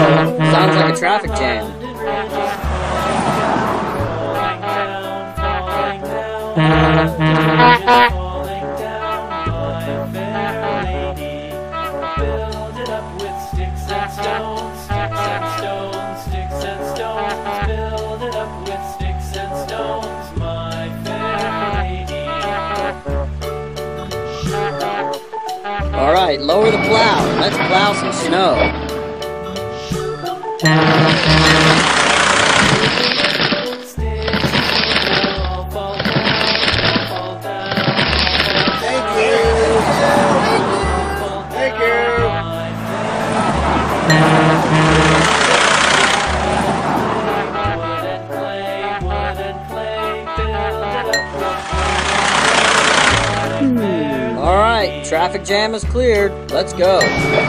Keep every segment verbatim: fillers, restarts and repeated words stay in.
Uh-oh, sounds like a traffic jam. Alright, lower the plow. Let's plow some snow. Alright, traffic jam is cleared. Let's go.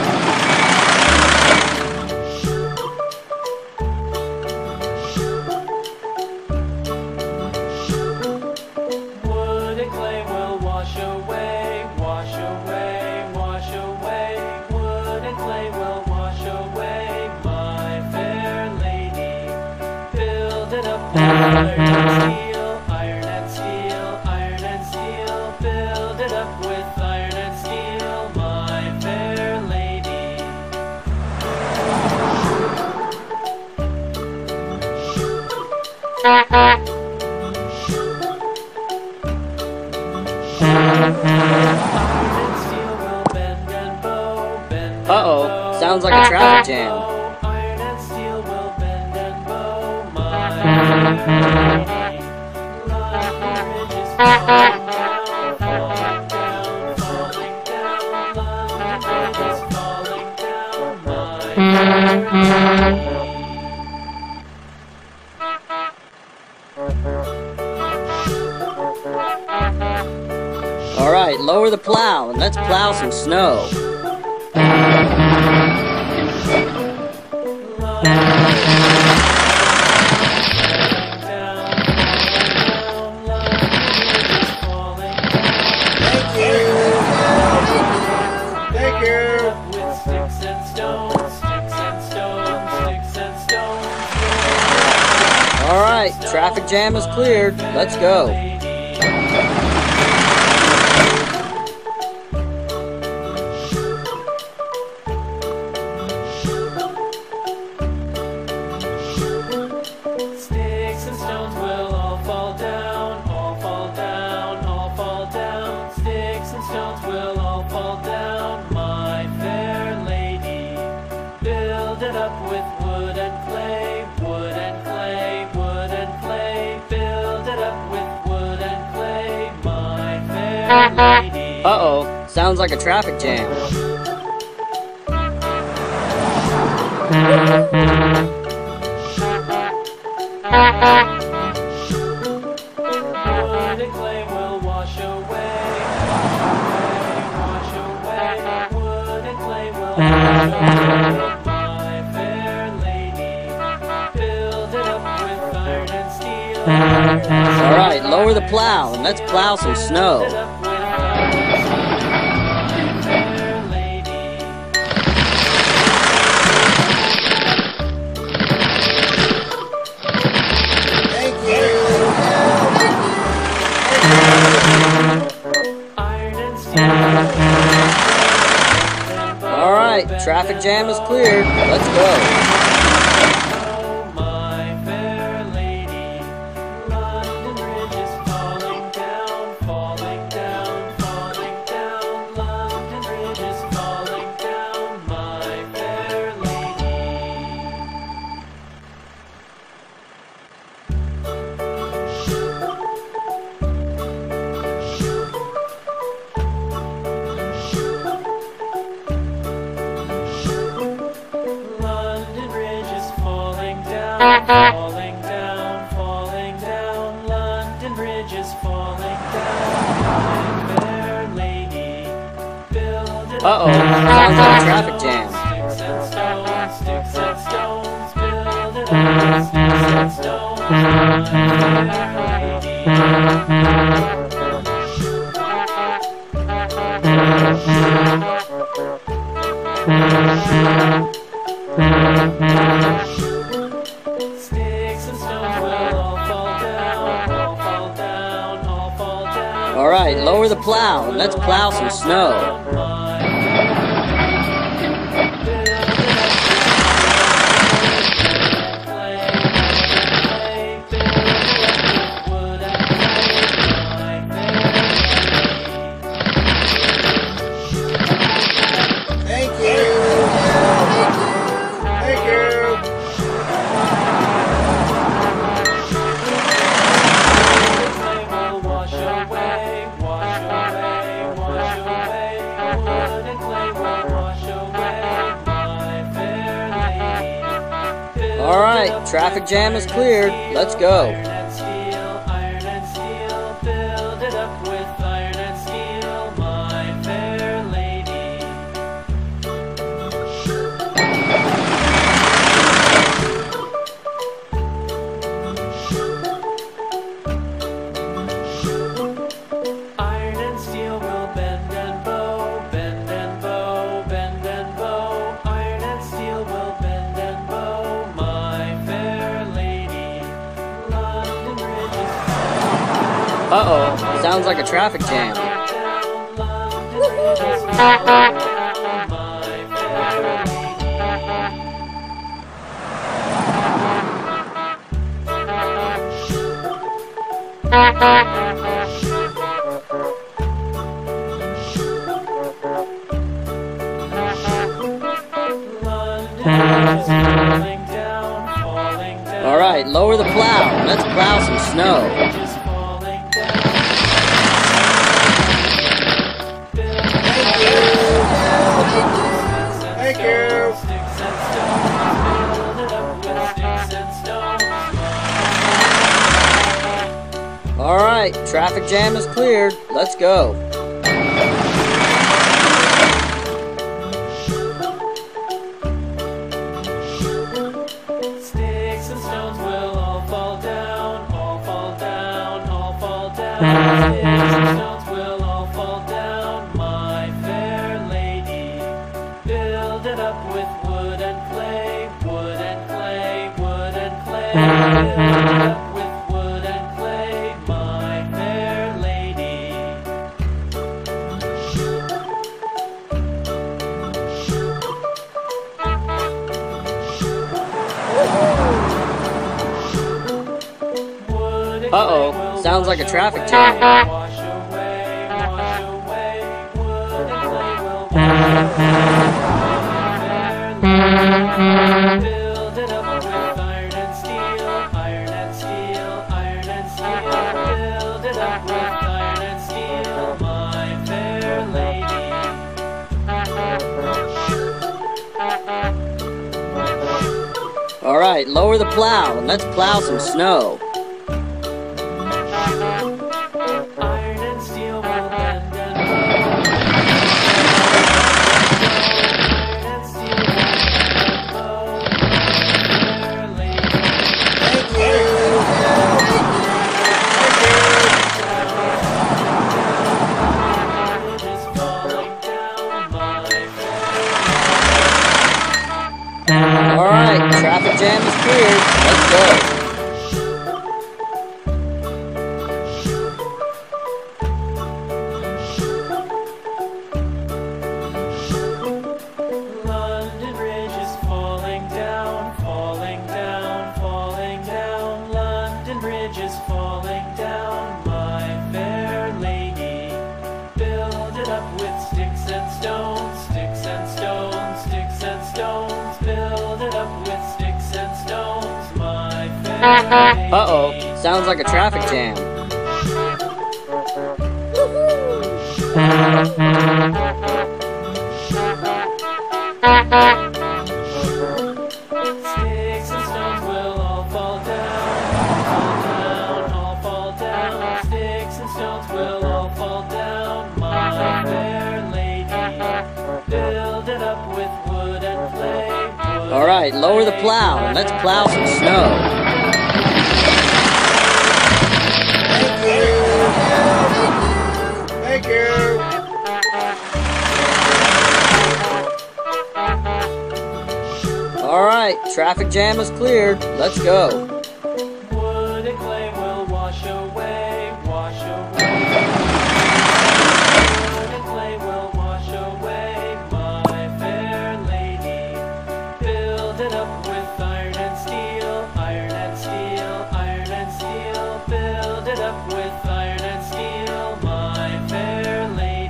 Wood and clay will wash away, wash away, wash away. Wood and clay will wash away, my fair lady. Build it up with iron and steel, iron and steel, iron and steel. Build it up with iron and steel, my fair lady. Uh-oh, sounds like a traffic jam. Iron and steel will bend and bow, my lady. London Bridge is falling down, falling down, falling down. London Bridge is falling down, my lady. Alright, lower the plow and let's plow some snow. Thank you. With sticks and stones, sticks and stones, sticks and stones. Alright, traffic jam is cleared. Let's go. Sticks and stones will all fall down, all fall down, all fall down. Sticks and stones will all fall down, my fair lady. Build it up with wood and clay, wood and clay, wood and clay. Build it up with wood and clay, my fair lady. Uh-oh, sounds like a traffic jam. Wood and clay will wash away, wash away, wood and clay will wash away, my fair lady. Build it up with iron and steel, iron and steel. Alright, lower the plow and let's plow some Build it snow. up with iron and steel, my fair lady. Iron and steel. Alright, traffic jam is cleared. Let's go. Oh, my fair lady. London Bridge is falling down, falling down, falling down. London Bridge is falling down, my fair lady. London Bridge is falling down, falling down, falling down. London Bridge is falling down, my fair lady. Build it Uh-oh, up. sounds like a traffic jam. Sticks and stones, sticks and stones. Build it up with sticks and stones, my fair lady. Sticks and stones will all fall down, all fall down, all fall down. All right, lower the plow. Let's plow some snow. Thank you. Thank you. Wash away, wash away, wash away. Wood and clay will wash away, my fair lady. All right, traffic jam is cleared. Let's go. Iron and steel, iron and steel. Build it up with iron and steel, my fair lady. Iron and steel will bend and bow, bend and bow, bend and bow. Iron and steel will bend and bow, my fair lady. London Bridge is Uh-oh, sounds like a traffic jam. down, London Bridge is falling down, my fair lady. London Bridge is falling down, falling down. All right, lower the plow. Let's plow some snow. Is falling down. Thank you. Sticks and stones, build it up with sticks and stones. All right, traffic jam is cleared. Let's go. Sticks and stones will all fall down, all fall down, all fall down. Sticks and stones will all fall down, my fair lady. Build it up with wood and clay, wood and clay, wood and clay. Build it up with wood and clay, my fair lady. Wood and Uh-oh, clay will sounds like a wash traffic away, jam. Wash away, wash away. Wood and clay will wash away. Build it up with iron and steel, iron and steel, iron and steel. Build it up with iron and steel, my fair lady. All right, lower the plow and let's plow some snow. Iron and steel will bend and bow. Iron and steel will bend and bow, my fair lady. Thank you. Bridge is falling down, my All right, traffic jam is cleared. Let's go. London Bridge is falling down, falling down, falling down. London Bridge is falling down, my fair lady. Build it up with sticks and stones, sticks and stones, sticks and stones. Build it up with sticks and stones, my fair lady. Uh-oh, sounds like a traffic jam. Sticks and stones will all fall down, all fall down, all fall down. Sticks and stones will all fall down, my fair lady. Build it up with wood and clay. Wood All right, and lower the clay, plow and let's plow some snow. Thank you. All Alright, traffic jam is cleared. Let's go. Wood and clay will wash away, wash away. Wood and clay will wash away, my fair lady. Build it up with iron and steel, iron and steel, iron and steel. Build it up with iron and steel, my fair lady.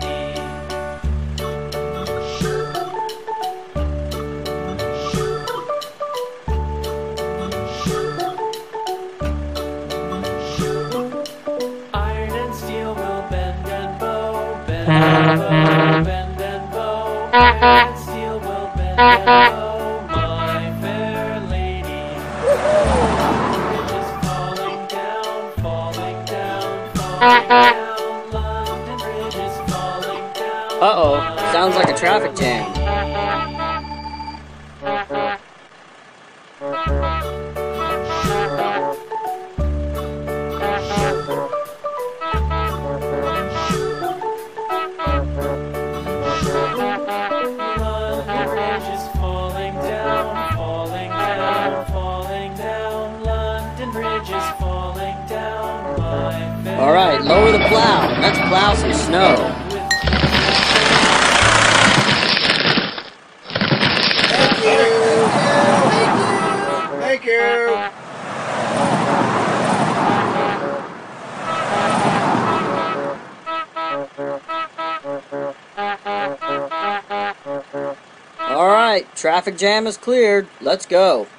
Iron and steel will bend and bow, bend and bow, bend and bow. Iron and steel will bend and bow, my fair lady. Bridge is falling down, falling down, falling down. London Bridge is falling down. Uh-oh, sounds like a traffic jam. London Bridge is falling down, falling down, falling down. London Bridge is falling down, my fair Alright, lower the plow. Let's plow some snow. Thank you. Alright, traffic jam is cleared. Let's go.